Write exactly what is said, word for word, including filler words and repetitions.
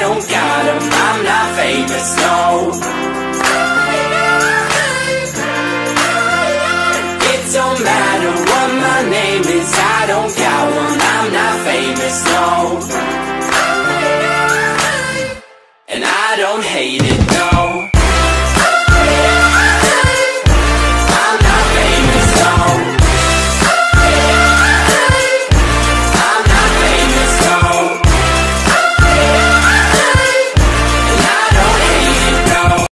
don't got 'em, I'm not famous, no. It don't matter what my name is, I don't got one, I'm not famous, no. And I don't hate it.